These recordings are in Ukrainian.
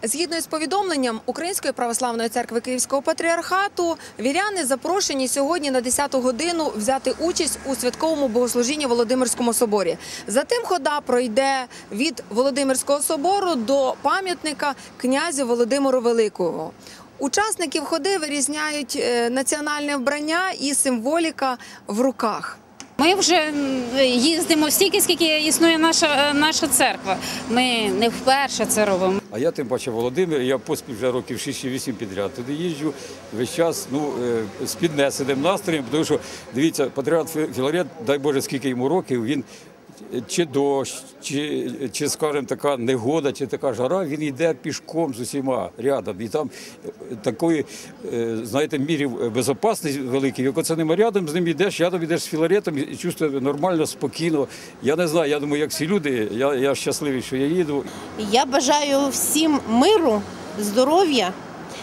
Згідно з повідомленням Української православної церкви Київського патріархату, віряни запрошені сьогодні на 10-ту годину взяти участь у святковому богослужінні в Володимирському соборі. Затим хода пройде від Володимирського собору до пам'ятника князю Володимиру Великого. Учасників ходи вирізняють національне вбрання і символіка в руках. Ми вже їздимо стільки, скільки існує наша церква. Ми не вперше це робимо. А я тим паче Володимир, я поспіль вже років 6-8 підряд. Туди їжджу весь час з піднесеним настроєм, тому що, дивіться, патріарх Філарет, дай Боже, скільки йому років, він чи дощ, чи скажімо, така негода, чи така жара, він йде пішком з усіма рядом. І там такої, знаєте, мірів безпечності великий. Як оце нема рядом, з ним йдеш з Філаретом і чувствую нормально, спокійно. Я не знаю, я думаю, як всі люди, я щасливий, що я їду. Я бажаю всім миру, здоров'я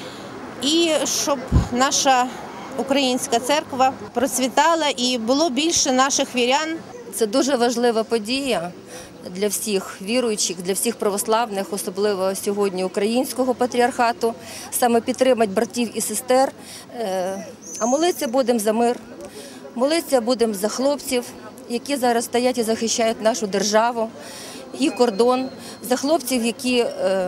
і щоб наша українська церква процвітала і було більше наших вірян. Це дуже важлива подія для всіх віруючих, для всіх православних, особливо сьогодні українського патріархату, саме підтримати братів і сестер. А молитися будемо за мир, молитися будемо за хлопців, які зараз стоять і захищають нашу державу, її кордон, за хлопців, які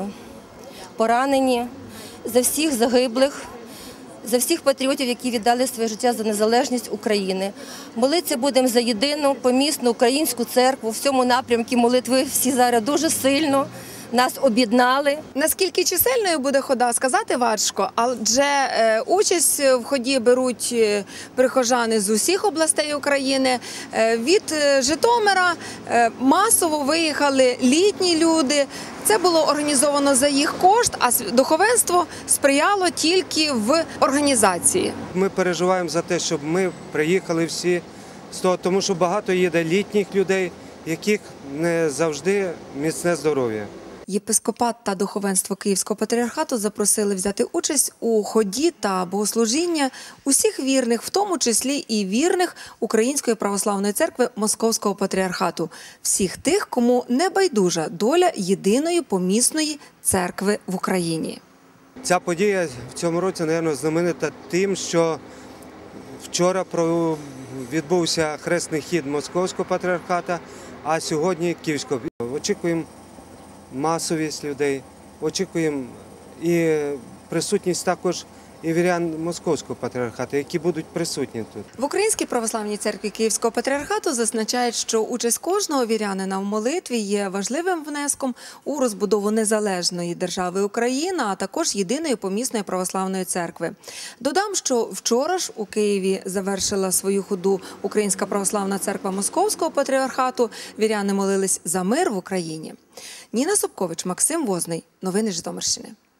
поранені, за всіх загиблих, за всіх патріотів, які віддали своє життя за незалежність України. Молитися будемо за єдину помісну українську церкву. В цьому напрямку молитви всі зараз дуже сильно нас об'єднали. Наскільки чисельною буде хода, сказати важко, адже участь в ході беруть прихожани з усіх областей України. Від Житомира масово виїхали літні люди. Це було організовано за їх кошт, а духовенство сприяло тільки в організації. Ми переживаємо за те, щоб ми приїхали всі, тому що багато їде літніх людей, яких не завжди міцне здоров'я. Єпископат та духовенство Київського патріархату запросили взяти участь у ході та богослужіння усіх вірних, в тому числі і вірних Української православної церкви Московського патріархату. Всіх тих, кому не байдужа доля єдиної помісної церкви в Україні. Ця подія в цьому році, мабуть, знаменита тим, що вчора відбувся хресний хід Московського патріархату, а сьогодні Київського. Очікуємо масовість людей, очікуємо і присутність також і вірян Московського патріархату, які будуть присутні тут. В Українській православній церкві Київського патріархату зазначають, що участь кожного вірянина в молитві є важливим внеском у розбудову незалежної держави Україна, а також єдиної помісної православної церкви. Додам, що вчора ж у Києві завершила свою ходу Українська православна церква Московського патріархату. Віряни молились за мир в Україні. Ніна Собкович, Максим Возний. Новини Житомирщини.